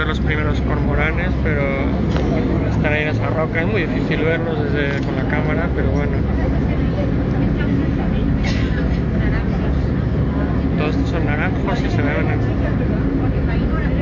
los primeros cormoranes, pero están ahí en esa roca. Es muy difícil verlos con la cámara, pero bueno. Todos estos son naranjos y se ven